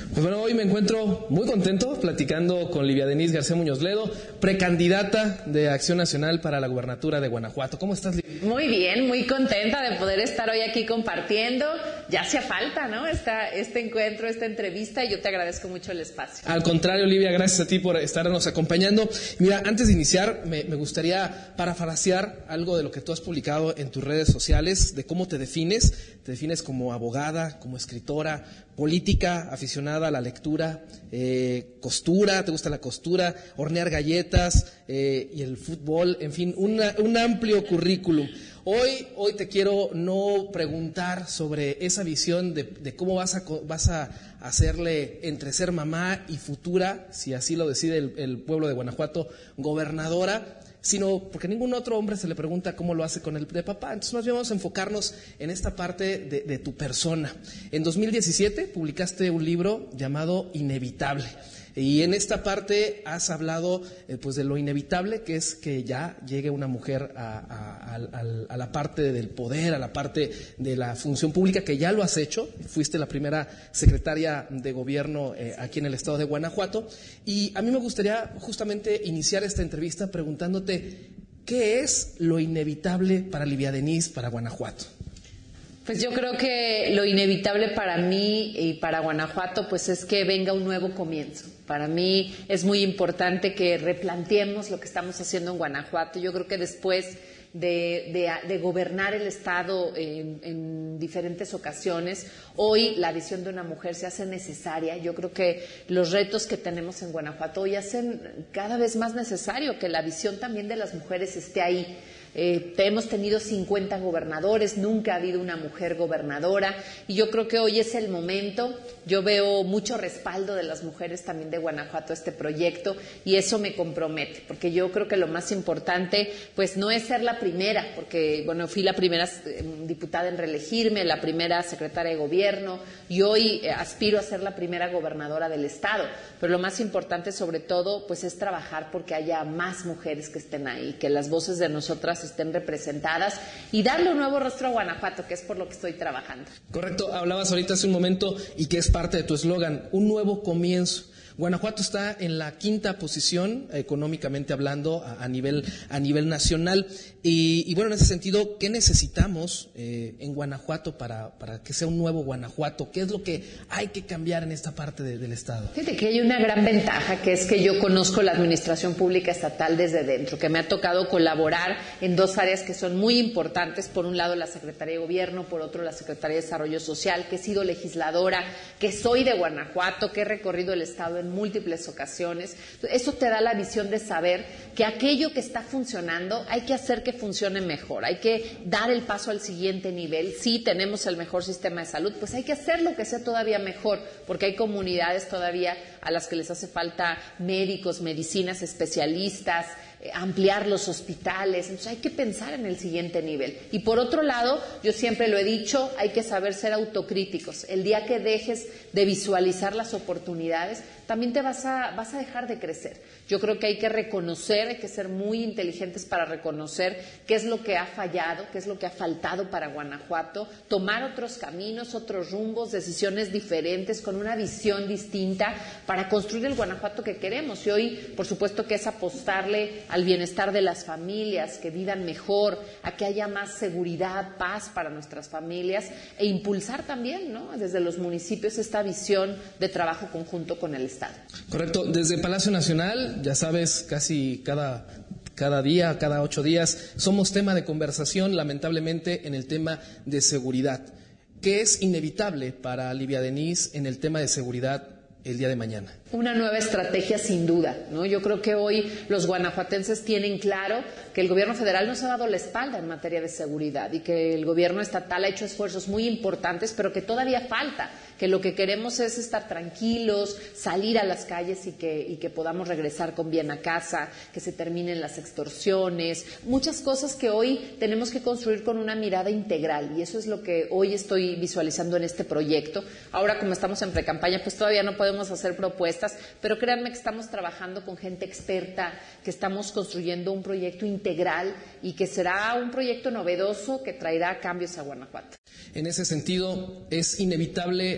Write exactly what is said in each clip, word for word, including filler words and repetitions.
Pues bueno, hoy me encuentro muy contento platicando con Livia Denisse García Muñoz Ledo, precandidata de Acción Nacional para la gubernatura de Guanajuato. ¿Cómo estás, Livia? Muy bien, muy contenta de poder estar hoy aquí compartiendo. Ya hacía falta, ¿no? Esta, este encuentro, esta entrevista, y yo te agradezco mucho el espacio. Al contrario, Livia, gracias a ti por estarnos acompañando. Mira, antes de iniciar, me, me gustaría parafrasear algo de lo que tú has publicado en tus redes sociales, de cómo te defines. Te defines como abogada, como escritora, política, aficionada a la lectura, eh, costura, te gusta la costura, hornear galletas eh, y el fútbol, en fin, una, un amplio currículum. Hoy, hoy te quiero no preguntar sobre esa visión de, de cómo vas a, vas a hacerle entre ser mamá y futura, si así lo decide el, el pueblo de Guanajuato, gobernadora, sino porque ningún otro hombre se le pregunta cómo lo hace con el de papá. Entonces más bien vamos a enfocarnos en esta parte de, de tu persona. En dos mil diecisiete publicaste un libro llamado Inevitable. Y en esta parte has hablado eh, pues de lo inevitable que es que ya llegue una mujer a, a, a, a la parte del poder, a la parte de la función pública, que ya lo has hecho. Fuiste la primera secretaria de gobierno eh, aquí en el estado de Guanajuato. Y a mí me gustaría justamente iniciar esta entrevista preguntándote ¿qué es lo inevitable para Livia Denisse, para Guanajuato? Pues yo creo que lo inevitable para mí y para Guanajuato pues es que venga un nuevo comienzo. Para mí es muy importante que replanteemos lo que estamos haciendo en Guanajuato. Yo creo que después de, de, de gobernar el Estado en, en diferentes ocasiones, hoy la visión de una mujer se hace necesaria. Yo creo que los retos que tenemos en Guanajuato hoy hacen cada vez más necesario que la visión también de las mujeres esté ahí. Eh, hemos tenido cincuenta gobernadores, nunca ha habido una mujer gobernadora y yo creo que hoy es el momento. Yo veo mucho respaldo de las mujeres también de Guanajuato a este proyecto y eso me compromete, porque yo creo que lo más importante pues no es ser la primera, porque bueno, fui la primera diputada en reelegirme, la primera secretaria de gobierno y hoy eh, aspiro a ser la primera gobernadora del estado, pero lo más importante sobre todo pues es trabajar porque haya más mujeres que estén ahí, que las voces de nosotras estén representadas y darle un nuevo rostro a Guanajuato, que es por lo que estoy trabajando. Correcto, hablabas ahorita hace un momento y que es parte de tu eslogan, un nuevo comienzo. Guanajuato está en la quinta posición, económicamente hablando, a, a, nivel, a nivel nacional. Y, y bueno, en ese sentido, ¿qué necesitamos eh, en Guanajuato para, para que sea un nuevo Guanajuato? ¿Qué es lo que hay que cambiar en esta parte de, del Estado? Fíjate que hay una gran ventaja, que es que yo conozco la administración pública estatal desde dentro, que me ha tocado colaborar en dos áreas que son muy importantes. Por un lado, la Secretaría de Gobierno, por otro, la Secretaría de Desarrollo Social, que he sido legisladora, que soy de Guanajuato, que he recorrido el Estado en múltiples ocasiones. Eso te da la visión de saber que aquello que está funcionando hay que hacer que funcione mejor, hay que dar el paso al siguiente nivel. Sí, tenemos el mejor sistema de salud, pues hay que hacerlo que sea todavía mejor, porque hay comunidades todavía a las que les hace falta médicos, medicinas, especialistas, ampliar los hospitales. Entonces hay que pensar en el siguiente nivel. Y por otro lado, yo siempre lo he dicho, hay que saber ser autocríticos. El día que dejes de visualizar las oportunidades, también te vas a, vas a dejar de crecer. Yo creo que hay que reconocer, hay que ser muy inteligentes para reconocer qué es lo que ha fallado, qué es lo que ha faltado para Guanajuato, tomar otros caminos, otros rumbos, decisiones diferentes, con una visión distinta para construir el Guanajuato que queremos. Y hoy, por supuesto, que es apostarle al bienestar de las familias, que vivan mejor, a que haya más seguridad, paz para nuestras familias e impulsar también, ¿no?, desde los municipios esta visión de trabajo conjunto con el Estado. Correcto. Desde Palacio Nacional, ya sabes, casi cada, cada día, cada ocho días, somos tema de conversación, lamentablemente, en el tema de seguridad. ¿Qué es inevitable para Livia Denisse en el tema de seguridad el día de mañana? Una nueva estrategia sin duda, ¿no? Yo creo que hoy los guanajuatenses tienen claro que el gobierno federal nos ha dado la espalda en materia de seguridad y que el gobierno estatal ha hecho esfuerzos muy importantes, pero que todavía falta, que lo que queremos es estar tranquilos, salir a las calles y que, y que podamos regresar con bien a casa, que se terminen las extorsiones, muchas cosas que hoy tenemos que construir con una mirada integral, y eso es lo que hoy estoy visualizando en este proyecto. Ahora, como estamos en precampaña, pues todavía no podemos hacer propuestas, pero créanme que estamos trabajando con gente experta, que estamos construyendo un proyecto integral y que será un proyecto novedoso que traerá cambios a Guanajuato. En ese sentido, es inevitable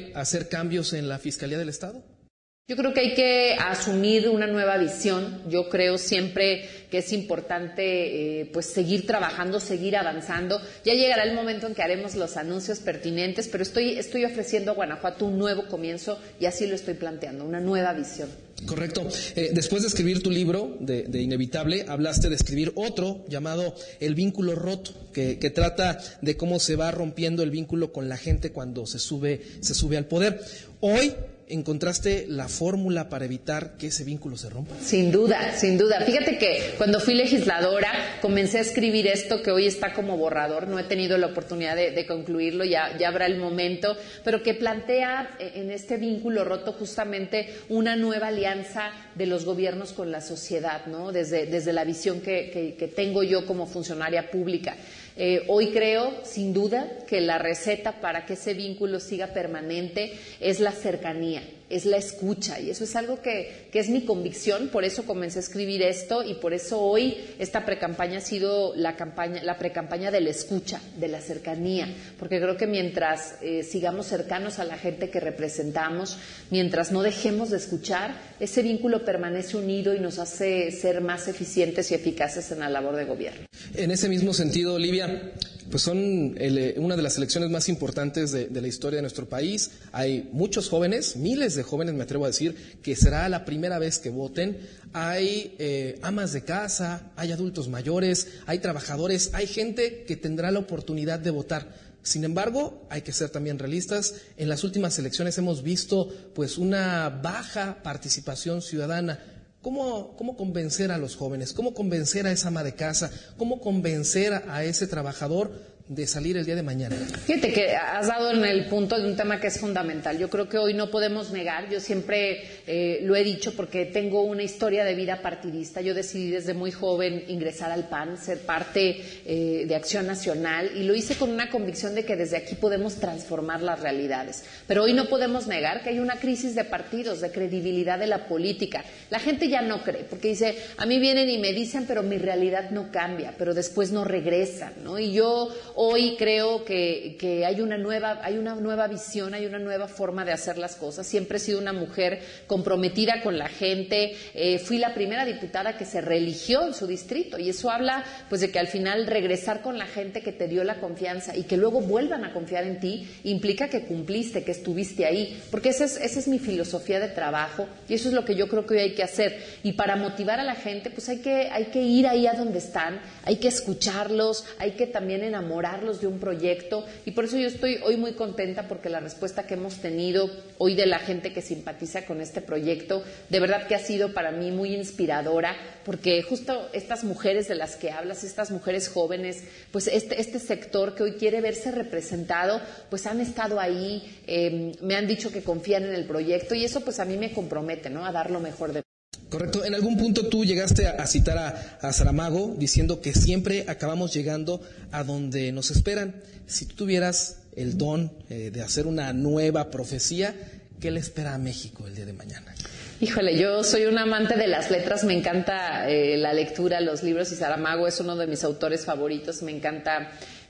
inevitable hacer cambios en la Fiscalía del Estado? Yo creo que hay que asumir una nueva visión. Yo creo siempre que es importante eh, pues seguir trabajando, seguir avanzando. Ya llegará el momento en que haremos los anuncios pertinentes, pero estoy, estoy ofreciendo a Guanajuato un nuevo comienzo y así lo estoy planteando, una nueva visión. Correcto. Eh, después de escribir tu libro de, de Inevitable, hablaste de escribir otro llamado El vínculo roto, que, que trata de cómo se va rompiendo el vínculo con la gente cuando se sube, se sube al poder. Hoy ¿encontraste la fórmula para evitar que ese vínculo se rompa? Sin duda, sin duda. Fíjate que cuando fui legisladora comencé a escribir esto que hoy está como borrador. No he tenido la oportunidad de, de concluirlo, ya, ya habrá el momento, pero que plantea en este vínculo roto justamente una nueva alianza de los gobiernos con la sociedad, ¿no? Desde, desde la visión que, que, que tengo yo como funcionaria pública. Eh, hoy creo, sin duda, que la receta para que ese vínculo siga permanente es la cercanía, es la escucha, y eso es algo que, que es mi convicción. Por eso comencé a escribir esto y por eso hoy esta precampaña ha sido la campaña, la precampaña de la escucha, de la cercanía, porque creo que mientras eh, sigamos cercanos a la gente que representamos, mientras no dejemos de escuchar, ese vínculo permanece unido y nos hace ser más eficientes y eficaces en la labor de gobierno. En ese mismo sentido, Olivia, pues son el, una de las elecciones más importantes de, de la historia de nuestro país. Hay muchos jóvenes, miles de jóvenes, me atrevo a decir, que será la primera vez que voten. Hay eh, amas de casa, hay adultos mayores, hay trabajadores, hay gente que tendrá la oportunidad de votar. Sin embargo, hay que ser también realistas. En las últimas elecciones hemos visto pues una baja participación ciudadana. ¿Cómo, ¿Cómo convencer a los jóvenes? ¿Cómo convencer a esa ama de casa? ¿Cómo convencer a, a ese trabajador de salir el día de mañana? Fíjate que has dado en el punto de un tema que es fundamental. Yo creo que hoy no podemos negar, yo siempre eh, lo he dicho porque tengo una historia de vida partidista. Yo decidí desde muy joven ingresar al P A N, ser parte eh, de Acción Nacional, y lo hice con una convicción de que desde aquí podemos transformar las realidades. Pero hoy no podemos negar que hay una crisis de partidos, de credibilidad de la política. La gente ya no cree, porque dice, a mí vienen y me dicen, pero mi realidad no cambia, pero después no regresan, ¿no? Y yo hoy creo que, que hay una nueva, hay una nueva visión, hay una nueva forma de hacer las cosas. Siempre he sido una mujer comprometida con la gente. Eh, fui la primera diputada que se reeligió en su distrito, y eso habla pues de que al final regresar con la gente que te dio la confianza y que luego vuelvan a confiar en ti implica que cumpliste, que estuviste ahí, porque esa es, esa es mi filosofía de trabajo y eso es lo que yo creo que hoy hay que hacer. Y para motivar a la gente pues hay que, hay que ir ahí a donde están, hay que escucharlos, hay que también enamorarlos de un proyecto, y por eso yo estoy hoy muy contenta porque la respuesta que hemos tenido hoy de la gente que simpatiza con este proyecto, de verdad que ha sido para mí muy inspiradora, porque justo estas mujeres de las que hablas, estas mujeres jóvenes, pues este, este sector que hoy quiere verse representado, pues han estado ahí, eh, me han dicho que confían en el proyecto, y eso pues a mí me compromete, ¿no?, a dar lo mejor de mí. Correcto. En algún punto tú llegaste a, a citar a, a Saramago diciendo que siempre acabamos llegando a donde nos esperan. Si tú tuvieras el don eh, de hacer una nueva profecía, ¿qué le espera a México el día de mañana? Híjole, yo soy un amante de las letras, me encanta eh, la lectura, los libros, y Saramago es uno de mis autores favoritos. Me encanta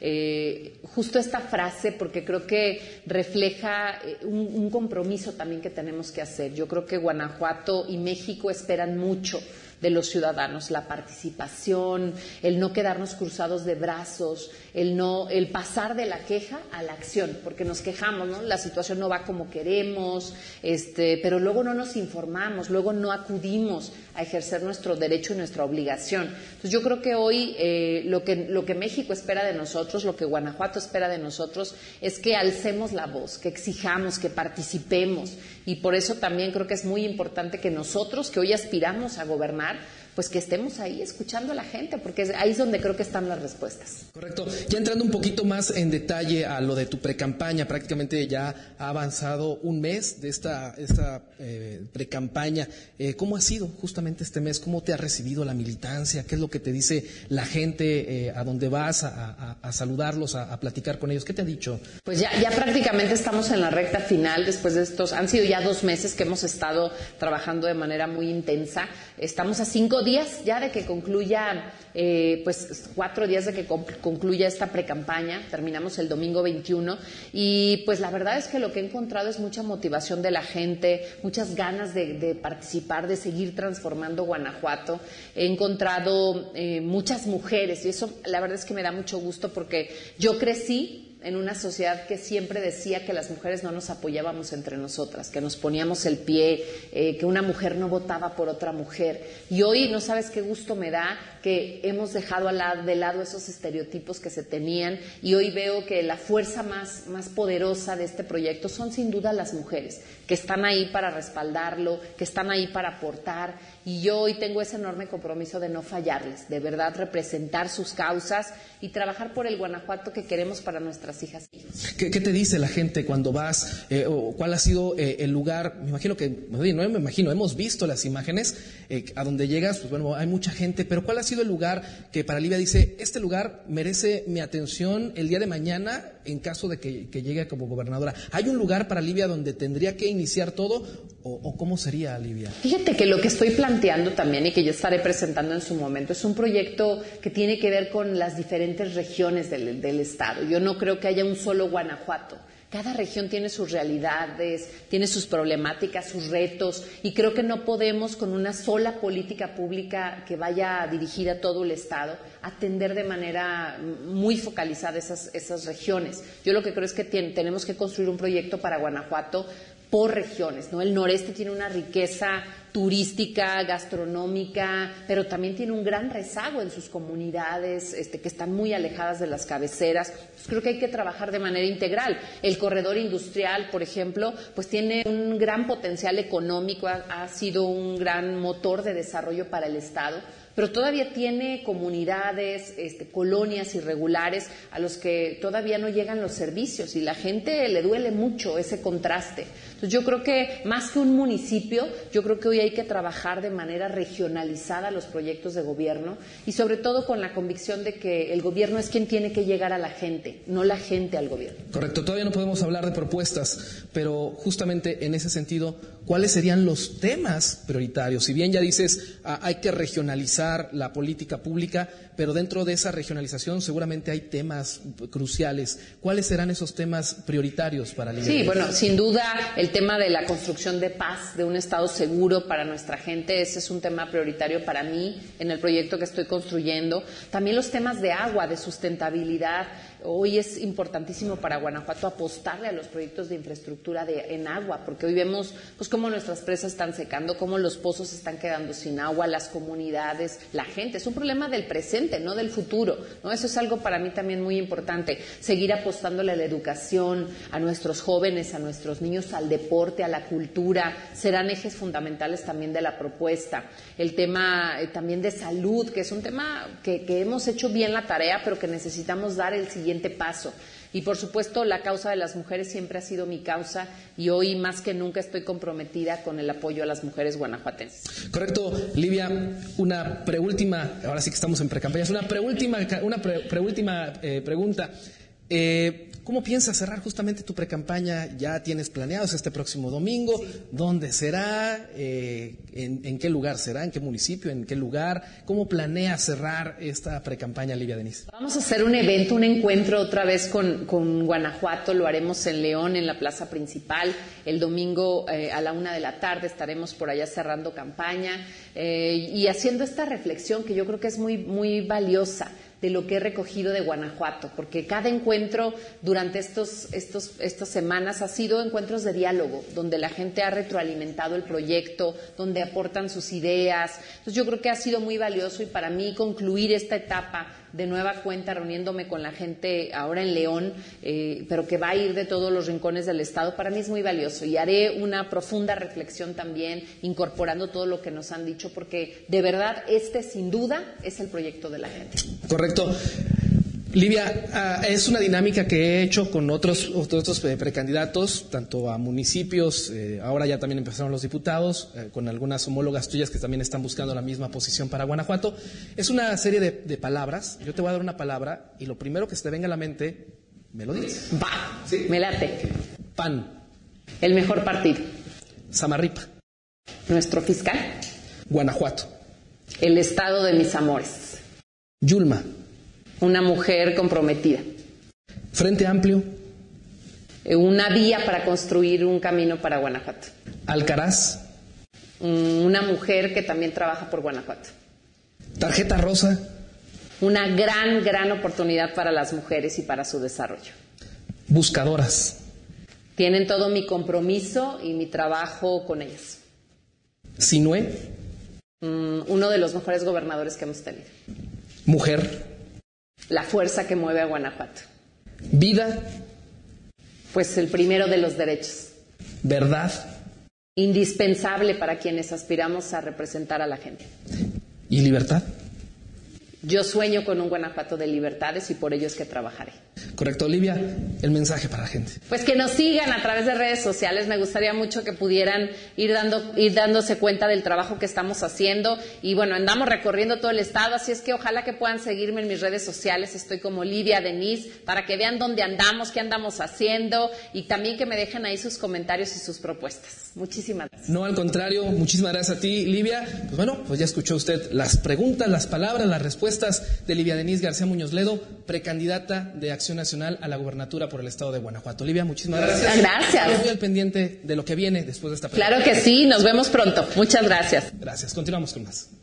eh, justo esta frase porque creo que refleja eh, un, un compromiso también que tenemos que hacer. Yo creo que Guanajuato y México esperan mucho de los ciudadanos, la participación, el no quedarnos cruzados de brazos, el no, el pasar de la queja a la acción, porque nos quejamos, ¿no? La situación no va como queremos, este, pero luego no nos informamos, luego no acudimos a ejercer nuestro derecho y nuestra obligación. Entonces yo creo que hoy eh, lo que lo que México espera de nosotros, lo que Guanajuato espera de nosotros, es que alcemos la voz, que exijamos, que participemos, y por eso también creo que es muy importante que nosotros, que hoy aspiramos a gobernar, pues que estemos ahí escuchando a la gente, porque ahí es donde creo que están las respuestas. Correcto. Ya entrando un poquito más en detalle a lo de tu precampaña, prácticamente ya ha avanzado un mes de esta, esta eh, precampaña. Eh, ¿Cómo ha sido justamente este mes? ¿Cómo te ha recibido la militancia? ¿Qué es lo que te dice la gente eh, a dónde vas a, a, a saludarlos, a, a platicar con ellos? ¿Qué te ha dicho? Pues ya, ya prácticamente estamos en la recta final después de estos, han sido ya dos meses que hemos estado trabajando de manera muy intensa. Estamos a cinco días ya de que concluya, eh, pues cuatro días de que concluya esta precampaña, terminamos el domingo veintiuno, y pues la verdad es que lo que he encontrado es mucha motivación de la gente, muchas ganas de, de participar, de seguir transformando Guanajuato. He encontrado eh, muchas mujeres, y eso la verdad es que me da mucho gusto, porque yo crecí en una sociedad que siempre decía que las mujeres no nos apoyábamos entre nosotras, que nos poníamos el pie, eh, que una mujer no votaba por otra mujer. Y hoy no sabes qué gusto me da que hemos dejado de lado esos estereotipos que se tenían, y hoy veo que la fuerza más, más poderosa de este proyecto son sin duda las mujeres, que están ahí para respaldarlo, que están ahí para aportar, y yo hoy tengo ese enorme compromiso de no fallarles, de verdad representar sus causas y trabajar por el Guanajuato que queremos para nuestras hijas y hijos. ¿Qué, qué te dice la gente cuando vas? Eh, o ¿Cuál ha sido eh, el lugar? Me imagino que, no me imagino, hemos visto las imágenes eh, a donde llegas, pues bueno, hay mucha gente, pero ¿cuál ha sido el lugar que para Livia dice, este lugar merece mi atención el día de mañana en caso de que, que llegue como gobernadora? ¿Hay un lugar para Livia donde tendría que iniciar todo o, o cómo sería, Livia? Fíjate que lo que estoy planteando también y que yo estaré presentando en su momento es un proyecto que tiene que ver con las diferentes regiones del, del estado. Yo no creo que haya un solo Guanajuato. Cada región tiene sus realidades, tiene sus problemáticas, sus retos, y creo que no podemos con una sola política pública que vaya dirigida a todo el estado atender de manera muy focalizada esas, esas regiones. Yo lo que creo es que tiene, tenemos que construir un proyecto para Guanajuato por regiones, ¿no? El noreste tiene una riqueza turística, gastronómica, pero también tiene un gran rezago en sus comunidades este, que están muy alejadas de las cabeceras. Pues creo que hay que trabajar de manera integral. El corredor industrial, por ejemplo, pues tiene un gran potencial económico, ha, ha sido un gran motor de desarrollo para el estado, pero todavía tiene comunidades, este, colonias irregulares a los que todavía no llegan los servicios, y la gente le duele mucho ese contraste. Entonces yo creo que más que un municipio, yo creo que hoy hay que trabajar de manera regionalizada los proyectos de gobierno, y sobre todo con la convicción de que el gobierno es quien tiene que llegar a la gente, no la gente al gobierno. Correcto, todavía no podemos hablar de propuestas, pero justamente en ese sentido, ¿cuáles serían los temas prioritarios? Si bien ya dices, ah, hay que regionalizar la política pública, pero dentro de esa regionalización seguramente hay temas cruciales. ¿Cuáles serán esos temas prioritarios para Livia? Sí, bueno, sin duda el tema de la construcción de paz, de un estado seguro para nuestra gente, ese es un tema prioritario para mí en el proyecto que estoy construyendo. También los temas de agua, de sustentabilidad. Hoy es importantísimo para Guanajuato apostarle a los proyectos de infraestructura de, en agua, porque hoy vemos pues cómo nuestras presas están secando, cómo los pozos se están quedando sin agua, las comunidades, la gente. Es un problema del presente, no del futuro, ¿no? Eso es algo para mí también muy importante. Seguir apostándole a la educación, a nuestros jóvenes, a nuestros niños, al deporte, a la cultura, serán ejes fundamentales también de la propuesta. El tema eh, también de salud, que es un tema que, que hemos hecho bien la tarea, pero que necesitamos dar el siguiente paso. Y por supuesto la causa de las mujeres siempre ha sido mi causa, y hoy más que nunca estoy comprometida con el apoyo a las mujeres guanajuatenses. Correcto, Livia, una preúltima, ahora sí que estamos en precampaña, una preúltima, una pre, preúltima eh, pregunta. Eh, ¿Cómo piensas cerrar justamente tu precampaña? ¿Ya tienes planeados este próximo domingo? Sí. ¿Dónde será? Eh, en, ¿En qué lugar será? ¿En qué municipio? ¿En qué lugar? ¿Cómo planeas cerrar esta precampaña, Livia Denise? Vamos a hacer un evento, un encuentro otra vez con, con Guanajuato. Lo haremos en León, en la plaza principal. El domingo eh, a la una de la tarde estaremos por allá cerrando campaña eh, y haciendo esta reflexión que yo creo que es muy, muy valiosa de lo que he recogido de Guanajuato, porque cada encuentro durante estos, estos, estas semanas ha sido encuentros de diálogo, donde la gente ha retroalimentado el proyecto, donde aportan sus ideas. Entonces yo creo que ha sido muy valioso, y para mí concluir esta etapa de nueva cuenta reuniéndome con la gente ahora en León, eh, pero que va a ir de todos los rincones del estado, para mí es muy valioso, y haré una profunda reflexión también incorporando todo lo que nos han dicho, porque de verdad este sin duda es el proyecto de la gente. Correcto. Livia, uh, es una dinámica que he hecho con otros, otros eh, precandidatos, tanto a municipios, eh, ahora ya también empezaron los diputados, eh, con algunas homólogas tuyas que también están buscando la misma posición para Guanajuato. Es una serie de, de palabras. Yo te voy a dar una palabra y lo primero que se te venga a la mente, me lo dices. Va, ¿sí? Me late. Pan. El mejor partido. Samarripa. Nuestro fiscal. Guanajuato. El estado de mis amores. Yulma. Una mujer comprometida. Frente Amplio. Una vía para construir un camino para Guanajuato. Alcaraz. Una mujer que también trabaja por Guanajuato. Tarjeta Rosa. Una gran, gran oportunidad para las mujeres y para su desarrollo. Buscadoras. Tienen todo mi compromiso y mi trabajo con ellas. Sinué. Um, uno de los mejores gobernadores que hemos tenido. Mujer. La fuerza que mueve a Guanajuato. Vida. Pues el primero de los derechos. Verdad. Indispensable para quienes aspiramos a representar a la gente. ¿Y libertad? Yo sueño con un Guanajuato de libertades y por ello es que trabajaré. Correcto, Olivia, el mensaje para la gente. Pues que nos sigan a través de redes sociales. Me gustaría mucho que pudieran ir dando, ir dándose cuenta del trabajo que estamos haciendo. Y bueno, andamos recorriendo todo el estado, así es que ojalá que puedan seguirme en mis redes sociales. Estoy como Livia Denise, para que vean dónde andamos, qué andamos haciendo y también que me dejen ahí sus comentarios y sus propuestas. Muchísimas gracias. No, al contrario, muchísimas gracias a ti, Livia. Pues bueno, pues ya escuchó usted las preguntas, las palabras, las respuestas de Livia Denise García Muñoz Ledo, precandidata de Acción Nacional a la gubernatura por el estado de Guanajuato. Livia, muchísimas gracias. Gracias. Estoy muy al pendiente de lo que viene después de esta pregunta. Claro que sí, nos vemos pronto. Muchas gracias. Gracias. Continuamos con más.